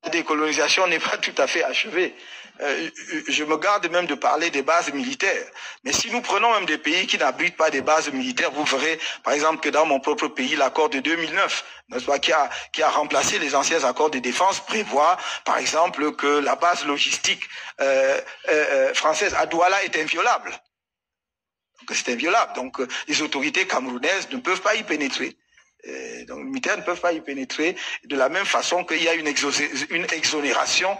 décolonisation n'est pas tout à fait achevée. Je me garde même de parler des bases militaires. Mais si nous prenons même des pays qui n'abritent pas des bases militaires, vous verrez, par exemple, que dans mon propre pays, l'accord de 2009, n'est-ce pas, qui a remplacé les anciens accords de défense, prévoit, par exemple, que la base logistique française à Douala est inviolable. C'est inviolable. Donc, les autorités camerounaises ne peuvent pas y pénétrer. Donc, les militaires ne peuvent pas y pénétrer de la même façon qu'il y a une exonération,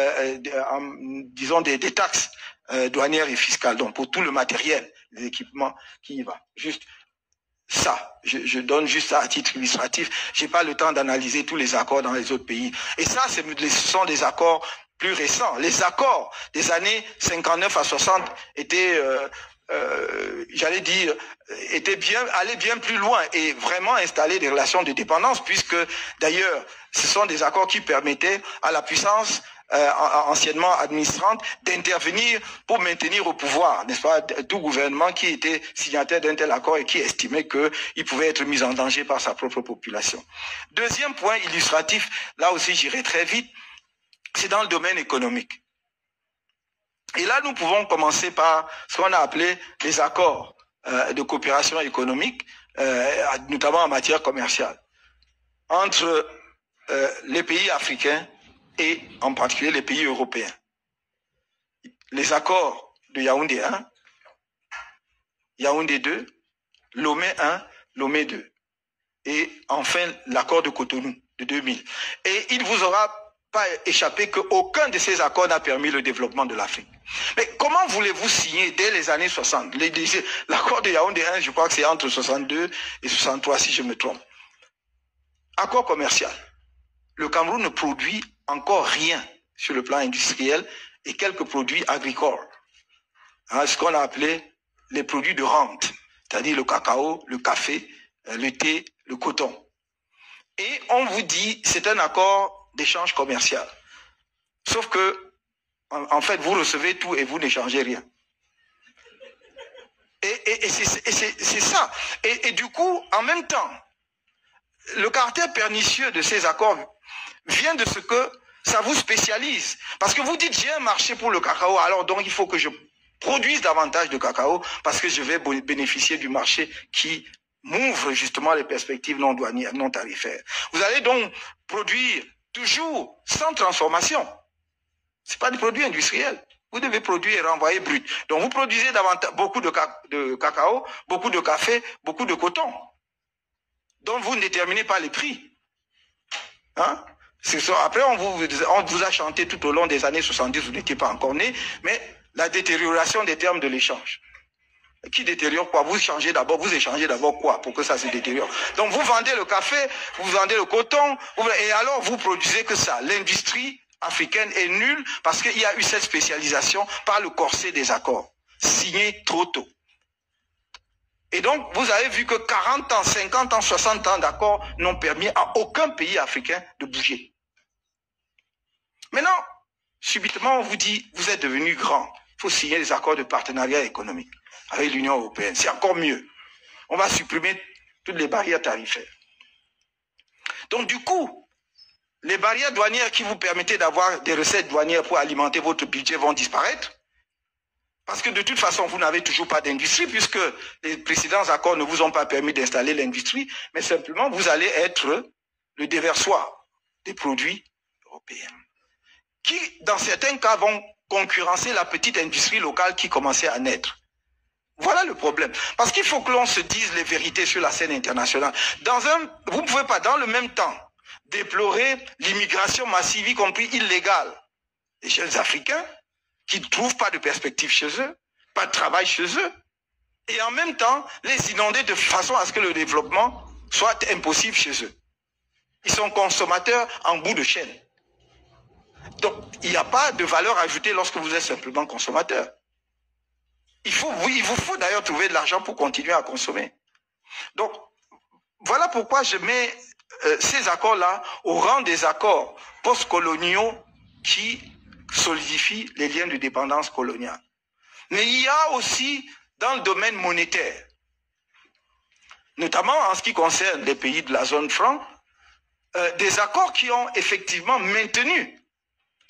disons, des taxes douanières et fiscales. Donc, pour tout le matériel, les équipements qui y va. Juste ça. Je donne juste ça à titre illustratif. J'ai pas le temps d'analyser tous les accords dans les autres pays. Et ça, ce sont des accords plus récents. Les accords des années 59 à 60 étaient j'allais dire, allaient bien plus loin et vraiment installer des relations de dépendance, puisque d'ailleurs, ce sont des accords qui permettaient à la puissance anciennement administrante d'intervenir pour maintenir au pouvoir, n'est-ce pas, tout gouvernement qui était signataire d'un tel accord et qui estimait qu'il pouvait être mis en danger par sa propre population. Deuxième point illustratif, là aussi j'irai très vite, c'est dans le domaine économique. Et là, nous pouvons commencer par ce qu'on a appelé les accords de coopération économique, notamment en matière commerciale, entre les pays africains et en particulier les pays européens. Les accords de Yaoundé 1, Yaoundé 2, Lomé 1, Lomé 2. Et enfin, l'accord de Cotonou de 2000. Et il vous aura pas échappé qu'aucun de ces accords n'a permis le développement de l'Afrique. Mais comment voulez-vous signer dès les années 60? L'accord de Yaoundé 1, je crois que c'est entre 62 et 63 si je me trompe. Accord commercial. Le Cameroun ne produit encore rien sur le plan industriel et quelques produits agricoles. Hein, ce qu'on a appelé les produits de rente, c'est-à-dire le cacao, le café, le thé, le coton. Et on vous dit c'est un accord d'échange commercial. Sauf que, en fait, vous recevez tout et vous n'échangez rien. Et c'est ça. Et du coup, en même temps, le caractère pernicieux de ces accords vient de ce que ça vous spécialise. Parce que vous dites, j'ai un marché pour le cacao, alors donc il faut que je produise davantage de cacao parce que je vais bénéficier du marché qui m'ouvre justement les perspectives non douanières, non tarifaires. Vous allez donc produire toujours sans transformation. C'est pas des produits industriels. Vous devez produire et renvoyer brut. Donc vous produisez beaucoup de cacao, beaucoup de café, beaucoup de coton. Donc vous ne déterminez pas les prix. Hein? Après, on vous a chanté tout au long des années 70, vous n'étiez pas encore né, mais la détérioration des termes de l'échange. Qui détériore quoi? Vous échangez d'abord quoi pour que ça se détériore? Donc vous vendez le café, vous vendez le coton, et alors vous produisez que ça. L'industrie africaine est nulle parce qu'il y a eu cette spécialisation par le corset des accords, signés trop tôt. Et donc vous avez vu que 40 ans, 50 ans, 60 ans d'accords n'ont permis à aucun pays africain de bouger. Maintenant, subitement on vous dit, vous êtes devenu grand, il faut signer des accords de partenariat économique avec l'Union européenne. C'est encore mieux. On va supprimer toutes les barrières tarifaires. Donc du coup, les barrières douanières qui vous permettaient d'avoir des recettes douanières pour alimenter votre budget vont disparaître. Parce que de toute façon, vous n'avez toujours pas d'industrie puisque les précédents accords ne vous ont pas permis d'installer l'industrie, mais simplement vous allez être le déversoir des produits européens. Qui, dans certains cas, vont concurrencer la petite industrie locale qui commençait à naître. Voilà le problème. Parce qu'il faut que l'on se dise les vérités sur la scène internationale. Vous ne pouvez pas, dans le même temps, déplorer l'immigration massive, y compris illégale, des jeunes Africains qui ne trouvent pas de perspective chez eux, pas de travail chez eux, et en même temps, les inonder de façon à ce que le développement soit impossible chez eux. Ils sont consommateurs en bout de chaîne. Donc, il n'y a pas de valeur ajoutée lorsque vous êtes simplement consommateur. Il vous faut d'ailleurs trouver de l'argent pour continuer à consommer. Donc, voilà pourquoi je mets ces accords-là au rang des accords postcoloniaux qui solidifient les liens de dépendance coloniale. Mais il y a aussi dans le domaine monétaire, notamment en ce qui concerne les pays de la zone franc, des accords qui ont effectivement maintenu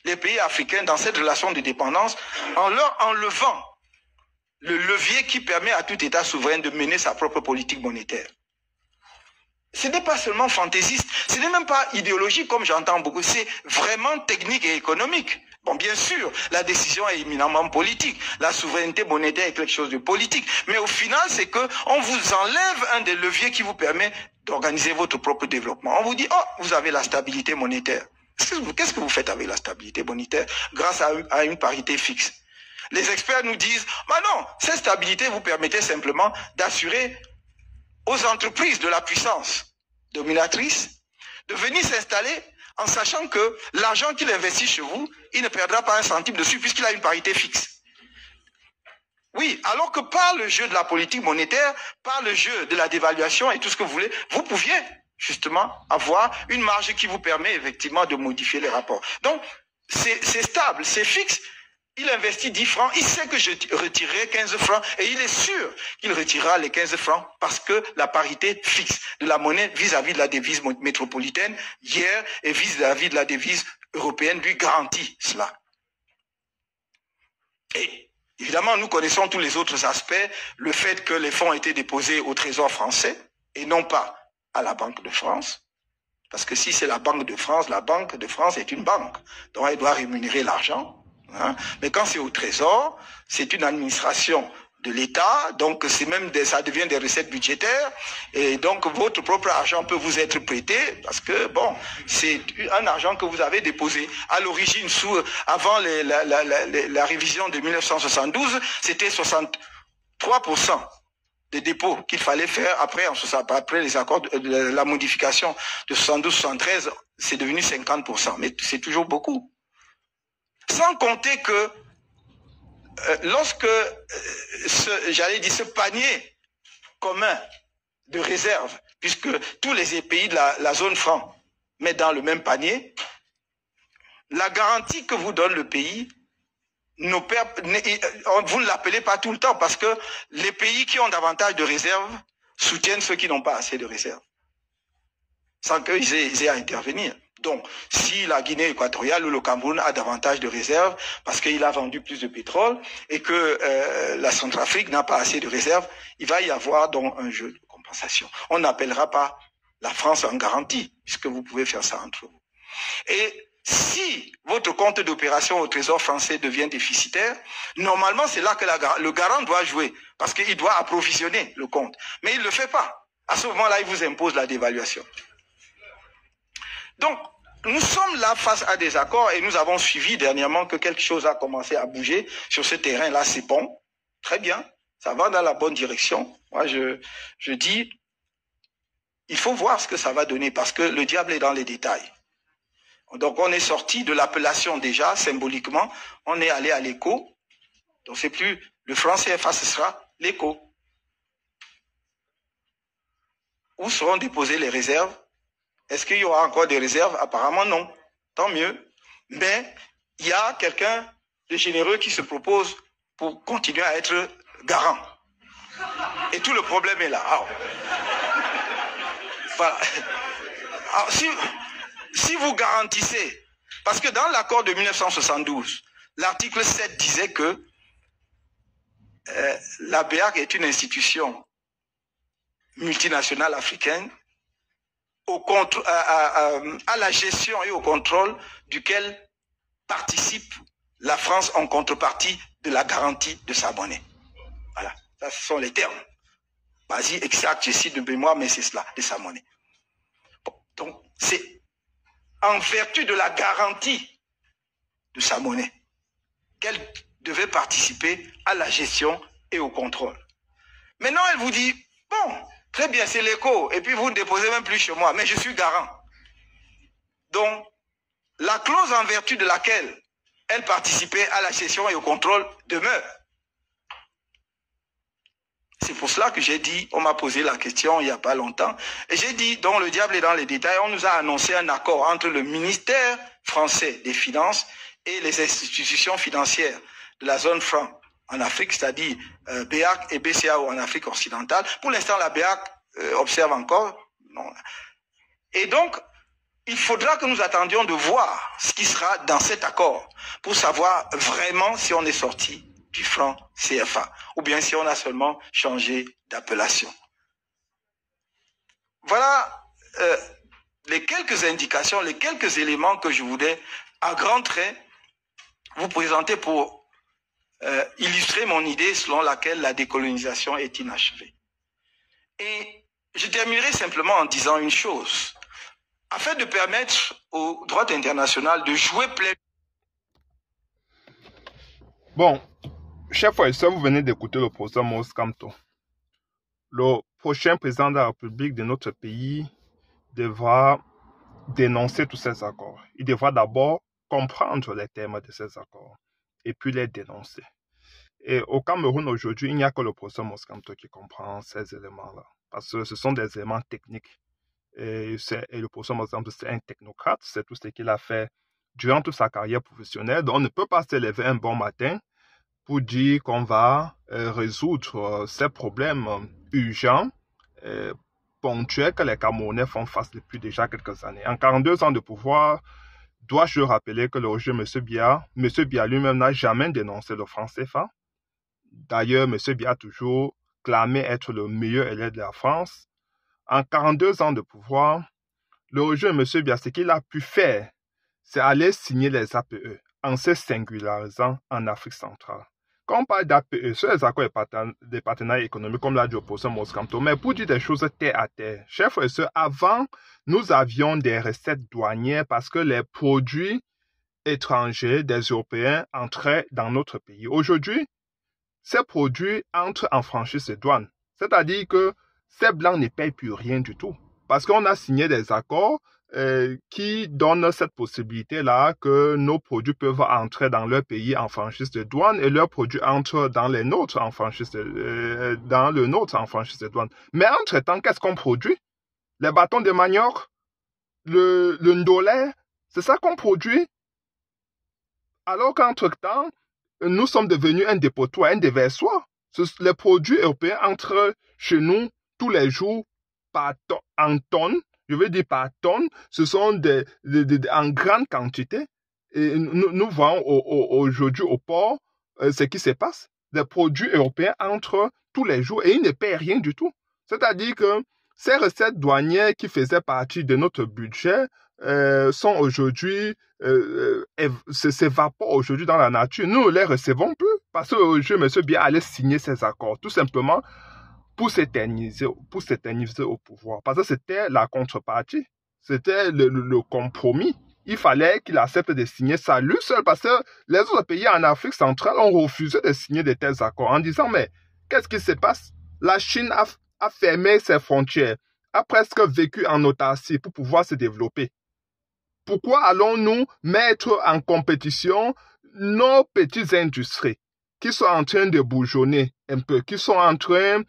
les pays africains dans cette relation de dépendance en leur enlevant le levier qui permet à tout État souverain de mener sa propre politique monétaire. Ce n'est pas seulement fantaisiste, ce n'est même pas idéologique comme j'entends beaucoup, c'est vraiment technique et économique. Bon, bien sûr, la décision est éminemment politique, la souveraineté monétaire est quelque chose de politique, mais au final, c'est que on vous enlève un des leviers qui vous permet d'organiser votre propre développement. On vous dit, oh, vous avez la stabilité monétaire. Qu'est-ce que vous faites avec la stabilité monétaire grâce à une parité fixe? Les experts nous disent, bah non, cette stabilité vous permettait simplement d'assurer aux entreprises de la puissance dominatrice de venir s'installer en sachant que l'argent qu'il investit chez vous, il ne perdra pas un centime dessus puisqu'il a une parité fixe. Oui, alors que par le jeu de la politique monétaire, par le jeu de la dévaluation et tout ce que vous voulez, vous pouviez justement avoir une marge qui vous permet effectivement de modifier les rapports. Donc, c'est stable, c'est fixe. Il investit 10 francs, il sait que je retirerai 15 francs et il est sûr qu'il retirera les 15 francs parce que la parité fixe de la monnaie vis-à-vis de la devise métropolitaine hier et vis-à-vis de la devise européenne lui garantit cela. Et évidemment, nous connaissons tous les autres aspects, le fait que les fonds ont été déposés au Trésor français et non pas à la Banque de France. Parce que si c'est la Banque de France est une banque, donc elle doit rémunérer l'argent. Hein? Mais quand c'est au Trésor, c'est une administration de l'État, donc c'est même ça devient des recettes budgétaires, et donc votre propre argent peut vous être prêté, parce que bon, c'est un argent que vous avez déposé. À l'origine, avant la révision de 1972, c'était 63% des dépôts qu'il fallait faire après les accords, la modification de 72-73, c'est devenu 50%, mais c'est toujours beaucoup. Sans compter que lorsque ce panier commun de réserve, puisque tous les pays de la zone franc mettent dans le même panier, la garantie que vous donne le pays, vous ne l'appelez pas tout le temps parce que les pays qui ont davantage de réserves soutiennent ceux qui n'ont pas assez de réserves, sans qu'ils aient à intervenir. Donc, si la Guinée équatoriale ou le Cameroun a davantage de réserves parce qu'il a vendu plus de pétrole et que la Centrafrique n'a pas assez de réserves, il va y avoir donc un jeu de compensation. On n'appellera pas la France en garantie puisque vous pouvez faire ça entre vous. Et si votre compte d'opération au Trésor français devient déficitaire, normalement c'est là que le garant doit jouer parce qu'il doit approvisionner le compte. Mais il ne le fait pas. À ce moment-là, il vous impose la dévaluation. Donc, nous sommes là face à des accords et nous avons suivi dernièrement que quelque chose a commencé à bouger sur ce terrain-là. C'est bon, très bien, ça va dans la bonne direction. Moi, je dis, il faut voir ce que ça va donner parce que le diable est dans les détails. Donc, on est sorti de l'appellation déjà, symboliquement, on est allé à l'écho. Donc, c'est plus le franc CFA, ce sera l'écho. Où seront déposées les réserves? Est-ce qu'il y aura encore des réserves? Apparemment non. Tant mieux. Mais il y a quelqu'un de généreux qui se propose pour continuer à être garant. Et tout le problème est là. Alors, voilà. Alors, si vous garantissez, parce que dans l'accord de 1972, l'article 7 disait que la BEAC est une institution multinationale africaine à la gestion et au contrôle duquel participe la France en contrepartie de la garantie de sa monnaie. Voilà, ça ce sont les termes. Vas-y, exact, je cite de mémoire, mais c'est cela, de sa monnaie. Bon, donc, c'est en vertu de la garantie de sa monnaie qu'elle devait participer à la gestion et au contrôle. Maintenant, elle vous dit, bon, très bien, c'est l'écho, et puis vous ne déposez même plus chez moi, mais je suis garant. Donc, la clause en vertu de laquelle elle participait à la gestion et au contrôle demeure. C'est pour cela que j'ai dit, on m'a posé la question il n'y a pas longtemps, et j'ai dit, donc le diable est dans les détails, on nous a annoncé un accord entre le ministère français des Finances et les institutions financières de la zone franc en Afrique, c'est-à-dire BEAC et BCAO en Afrique occidentale. Pour l'instant, la BEAC observe encore. Non. Et donc, il faudra que nous attendions de voir ce qui sera dans cet accord pour savoir vraiment si on est sorti du franc CFA ou bien si on a seulement changé d'appellation. Voilà les quelques indications, les quelques éléments que je voulais à grands traits vous présenter pour illustrer mon idée selon laquelle la décolonisation est inachevée. Et je terminerai simplement en disant une chose. Afin de permettre au droit international de jouer pleinement. Bon, chers frères et sœurs, vous venez d'écouter le professeur Maurice Kamto. Le prochain président de la République de notre pays devra dénoncer tous ces accords. Il devra d'abord comprendre les termes de ces accords et puis les dénoncer. Et au Cameroun aujourd'hui, il n'y a que le professeur Maurice Kamto qui comprend ces éléments-là. Parce que ce sont des éléments techniques. Et le professeur Maurice Kamto, c'est un technocrate, c'est tout ce qu'il a fait durant toute sa carrière professionnelle. Donc on ne peut pas se lever un bon matin pour dire qu'on va résoudre ces problèmes urgents, ponctuels que les Camerounais font face depuis déjà quelques années. En 42 ans de pouvoir, dois-je rappeler que le régime M. Biya lui-même n'a jamais dénoncé le franc CFA. D'ailleurs, M. Biya a toujours clamé être le meilleur élève de la France. En 42 ans de pouvoir, le régime M. Biya, ce qu'il a pu faire, c'est aller signer les APE en se singularisant en Afrique centrale. Quand on parle d'APE, sur les accords des partenariats économiques, comme l'a dit le professeur Maurice Kamto, mais pour dire des choses terre à terre, chers frères et sœurs, avant, nous avions des recettes douanières parce que les produits étrangers des Européens entraient dans notre pays. Aujourd'hui, ces produits entrent en franchise de douane. C'est-à-dire que ces blancs ne payent plus rien du tout. Parce qu'on a signé des accords qui donnent cette possibilité-là que nos produits peuvent entrer dans leur pays en franchise de douane et leurs produits entrent dans les nôtres en franchise de douane. Mais entre-temps, qu'est-ce qu'on produit? Les bâtons de manioc, le ndolé, c'est ça qu'on produit. Alors qu'entre-temps, nous sommes devenus un dépotoir, un déversoir. Les produits européens entrent chez nous tous les jours en tonnes. Je veux dire par tonnes, ce sont en grande quantité. Et nous voyons aujourd'hui au port ce qui se passe. Les produits européens entrent tous les jours et ils ne paient rien du tout. C'est-à-dire que ces recettes douanières qui faisaient partie de notre budget sont aujourd'hui, s'évaporent aujourd'hui dans la nature. Nous ne les recevons plus parce que M. Biya allait signer ces accords, tout simplement pour s'éterniser au pouvoir. Parce que c'était la contrepartie, c'était le compromis. Il fallait qu'il accepte de signer ça lui seul parce que les autres pays en Afrique centrale ont refusé de signer de tels accords en disant mais qu'est-ce qui se passe? La Chine a fermé ses frontières, a presque vécu en autarcie pour pouvoir se développer. Pourquoi allons-nous mettre en compétition nos petites industries qui sont en train de bourgeonner un peu, qui sont en train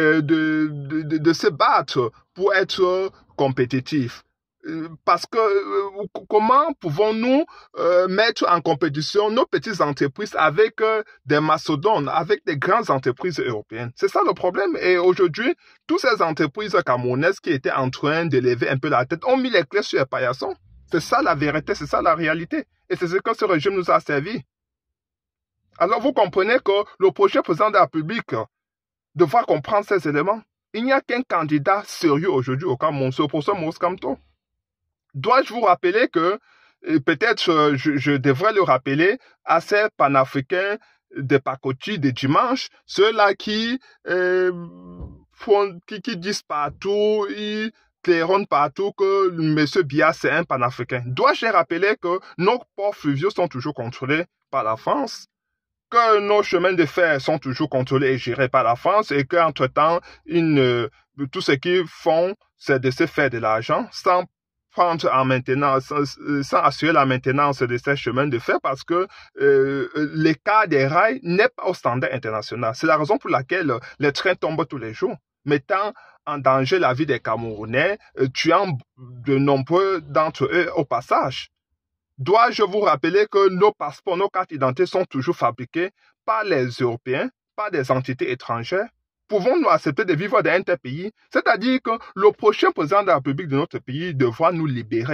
de se battre pour être compétitifs? Parce que comment pouvons-nous mettre en compétition nos petites entreprises avec des mastodontes, avec des grandes entreprises européennes? C'est ça le problème. Et aujourd'hui, toutes ces entreprises camerounaises qui étaient en train de lever un peu la tête ont mis les clés sur les paillassons. C'est ça la vérité, c'est ça la réalité. Et c'est ce que ce régime nous a servi. Alors vous comprenez que le prochain président de la République devra comprendre ces éléments. Il n'y a qu'un candidat sérieux aujourd'hui au Cameroun, c'est le professeur Maurice Kamto. Dois-je vous rappeler que, peut-être je devrais le rappeler à ces panafricains de pacotille de dimanche, ceux-là qui disent partout, ils claironnent partout que M. Biya c'est un panafricain. Dois-je rappeler que nos ports fluviaux sont toujours contrôlés par la France, que nos chemins de fer sont toujours contrôlés et gérés par la France et qu'entre-temps, tout ce qu'ils font, c'est de se faire de l'argent sans prendre en maintenance, sans assurer la maintenance de ces chemins de fer parce que l'écart des rails n'est pas au standard international. C'est la raison pour laquelle les trains tombent tous les jours, mettant en danger la vie des Camerounais, tuant de nombreux d'entre eux au passage. Dois-je vous rappeler que nos passeports, nos cartes d'identité sont toujours fabriqués par les Européens, par des entités étrangères? Pouvons-nous accepter de vivre dans un tel pays? C'est-à-dire que le prochain président de la République de notre pays devra nous libérer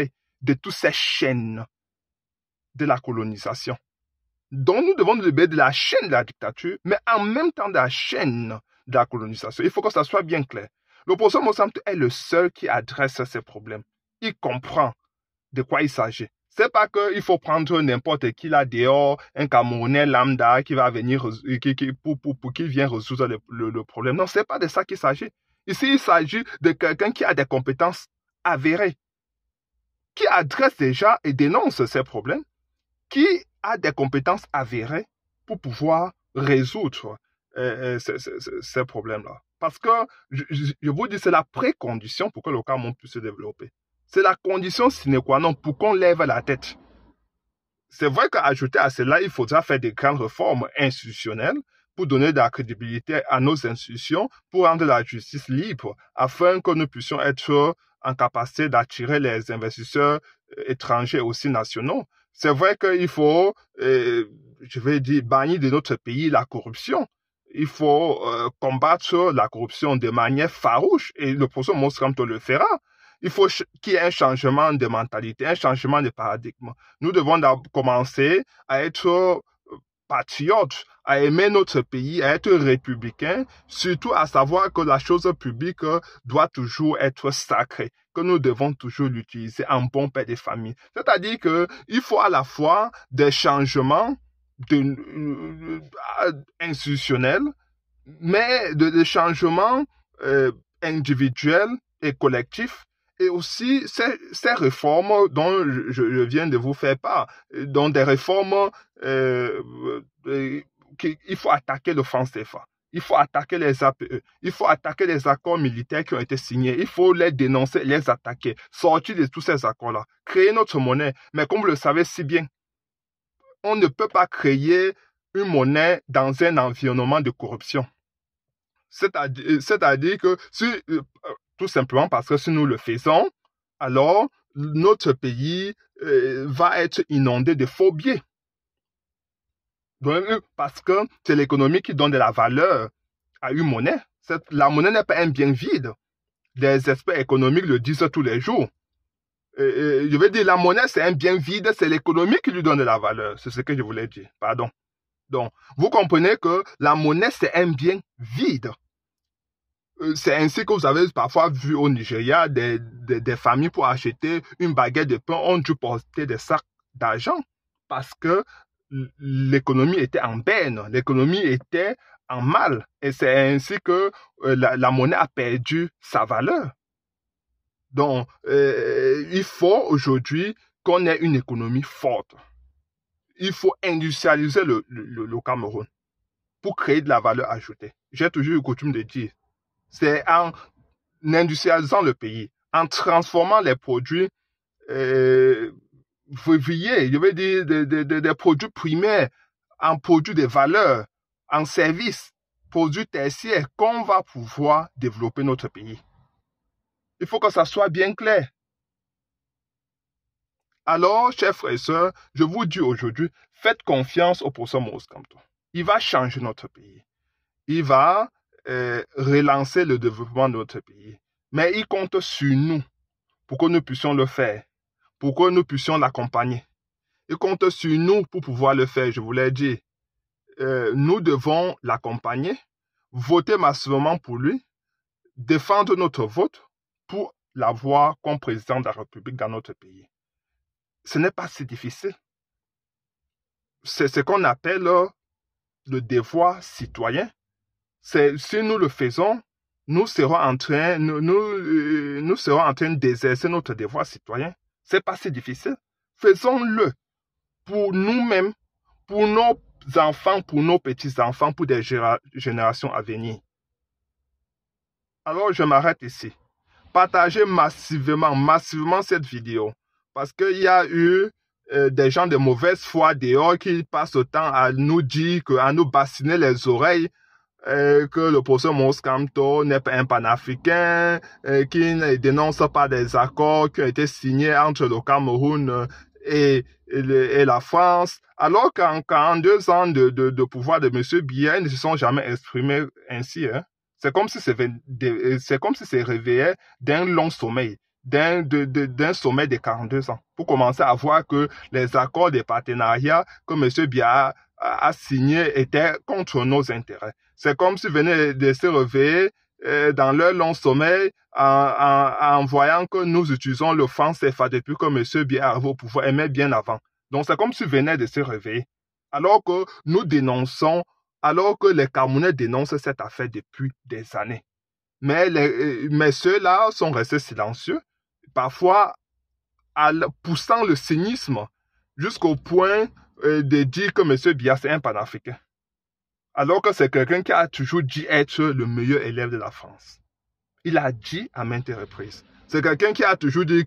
de toutes ces chaînes de la colonisation. Donc, nous devons nous libérer de la chaîne de la dictature, mais en même temps de la chaîne de la colonisation. Il faut que ça soit bien clair. L'opposant Mozambique est le seul qui adresse ces problèmes. Il comprend de quoi il s'agit. C'est pas qu'il faut prendre n'importe qui là dehors, un Camerounais lambda qui va venir pour qu'il vienne résoudre le problème. Non, c'est pas de ça qu'il s'agit. Ici, il s'agit de quelqu'un qui a des compétences avérées, qui adresse déjà et dénonce ces problèmes, qui a des compétences avérées pour pouvoir résoudre ces problèmes-là. Parce que, je vous dis, c'est la précondition pour que le Cameroun puisse se développer. C'est la condition sine qua non pour qu'on lève la tête. C'est vrai qu'ajouter à cela, il faudra faire des grandes réformes institutionnelles pour donner de la crédibilité à nos institutions, pour rendre la justice libre, afin que nous puissions être en capacité d'attirer les investisseurs étrangers aussi nationaux. C'est vrai qu'il faut, je vais dire, bannir de notre pays la corruption. Il faut combattre la corruption de manière farouche, et le professeur Moscamto le fera. Il faut qu'il y ait un changement de mentalité, un changement de paradigme. Nous devons commencer à être patriotes, à aimer notre pays, à être républicains, surtout à savoir que la chose publique doit toujours être sacrée, que nous devons toujours l'utiliser en bon père de famille. C'est-à-dire qu'il faut à la fois des changements institutionnels, mais des changements individuels et collectifs, et aussi ces réformes dont je viens de vous faire part, dont des réformes il faut attaquer le franc CFA, il faut attaquer les APE, il faut attaquer les accords militaires qui ont été signés, il faut les dénoncer, les attaquer, sortir de tous ces accords-là, créer notre monnaie. Mais comme vous le savez si bien, on ne peut pas créer une monnaie dans un environnement de corruption. C'est-à-dire que tout simplement parce que si nous le faisons, alors notre pays va être inondé de faux billets. Donc, parce que c'est l'économie qui donne de la valeur à une monnaie. La monnaie n'est pas un bien vide. Les experts économiques le disent tous les jours. Je veux dire, la monnaie, c'est un bien vide, c'est l'économie qui lui donne de la valeur. C'est ce que je voulais dire. Pardon. Donc, vous comprenez que la monnaie, c'est un bien vide. C'est ainsi que vous avez parfois vu au Nigeria des familles pour acheter une baguette de pain ont dû porter des sacs d'argent parce que l'économie était en berne, l'économie était en mal. Et c'est ainsi que la monnaie a perdu sa valeur. Donc, il faut aujourd'hui qu'on ait une économie forte. Il faut industrialiser le Cameroun pour créer de la valeur ajoutée. J'ai toujours eu coutume de dire, c'est en industrialisant le pays, en transformant les produits vivriers, je veux dire des produits primaires, en produits de valeur, en services, produits tertiaires, qu'on va pouvoir développer notre pays. Il faut que ça soit bien clair. Alors, chers frères et sœurs, je vous dis aujourd'hui, faites confiance au professeur Moscamto. Il va changer notre pays. Il va relancer le développement de notre pays. Mais il compte sur nous pour que nous puissions le faire, pour que nous puissions l'accompagner. Il compte sur nous pour pouvoir le faire, je vous l'ai dit. Nous devons l'accompagner, voter massivement pour lui, défendre notre vote pour l'avoir comme président de la République dans notre pays. Ce n'est pas si difficile. C'est ce qu'on appelle le devoir citoyen. Si nous le faisons, nous serons en train d'exercer notre devoir citoyen. C'est pas si difficile. Faisons-le pour nous-mêmes, pour nos enfants, pour nos petits-enfants, pour des générations à venir. Alors, je m'arrête ici. Partagez massivement cette vidéo. Parce qu'il y a eu des gens de mauvaise foi dehors qui passent le temps à nous dire, à nous bassiner les oreilles, que le professeur Moscamto n'est pas un panafricain, qui ne dénonce pas des accords qui ont été signés entre le Cameroun et la France, alors qu'en 2 ans de pouvoir de M. Biya, ils ne se sont jamais exprimés ainsi. Hein. C'est comme si c'est réveillé d'un long sommeil. d'un sommet de 42 ans pour commencer à voir que les accords de partenariat que M. Biya a signés étaient contre nos intérêts. C'est comme s'ils venaient de se réveiller dans leur long sommeil en voyant que nous utilisons le franc CFA depuis que M. Biya arrive au pouvoir, et même bien avant. Donc c'est comme s'ils venaient de se réveiller. Alors que nous dénonçons, alors que les Camerounais dénoncent cette affaire depuis des années. Mais ceux-là sont restés silencieux, parfois poussant le cynisme jusqu'au point de dire que M. Biya c'est un panafricain. Alors que c'est quelqu'un qui a toujours dit être le meilleur élève de la France. Il a dit à maintes reprises. C'est quelqu'un qui a toujours dit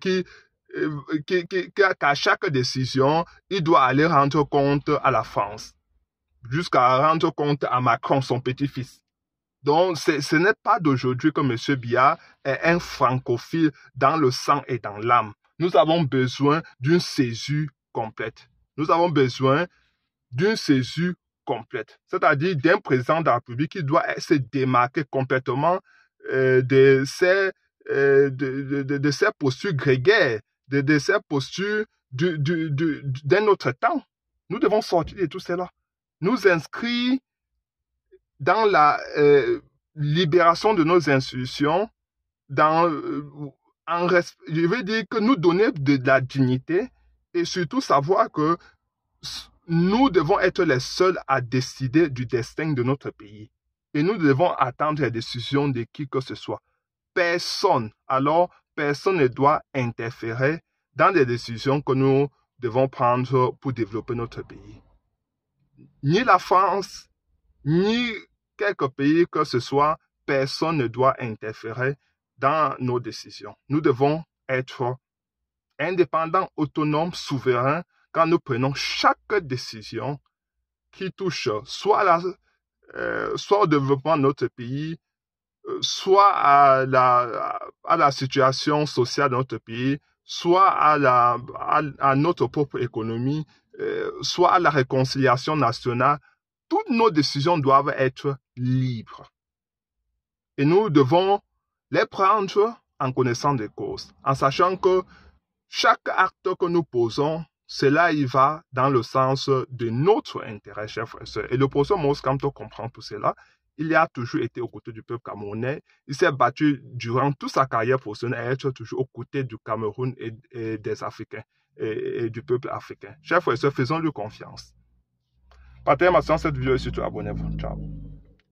qu'à chaque décision, il doit aller rendre compte à la France, jusqu'à rendre compte à Macron, son petit-fils. Donc, ce n'est pas d'aujourd'hui que M. Biya est un francophile dans le sang et dans l'âme. Nous avons besoin d'une césure complète. Nous avons besoin d'une césure complète, c'est-à-dire d'un président de la République qui doit se démarquer complètement de ses postures grégaires, de ses postures d'un autre temps. Nous devons sortir de tout cela, nous inscrire dans la libération de nos institutions, je veux dire que nous donner de la dignité et surtout savoir que nous devons être les seuls à décider du destin de notre pays. Et nous devons attendre les décisions de qui que ce soit. Personne ne doit interférer dans les décisions que nous devons prendre pour développer notre pays. Ni la France, ni quelque pays que ce soit, personne ne doit interférer dans nos décisions. Nous devons être indépendants, autonomes, souverains, quand nous prenons chaque décision qui touche soit au développement de notre pays, soit à la situation sociale de notre pays, soit à notre propre économie, soit à la réconciliation nationale. Toutes nos décisions doivent être libres. Et nous devons les prendre en connaissant des causes, en sachant que chaque acte que nous posons, cela y va dans le sens de notre intérêt, chers frères et sœurs. Et le professeur Maurice Kamto comprend tout cela. Il a toujours été aux côtés du peuple camerounais. Il s'est battu durant toute sa carrière professionnelle à être toujours aux côtés du Cameroun et des Africains et du peuple africain. Chers frères et sœurs, faisons-lui confiance. Partagez cette vidéo et surtout abonnez-vous. Ciao.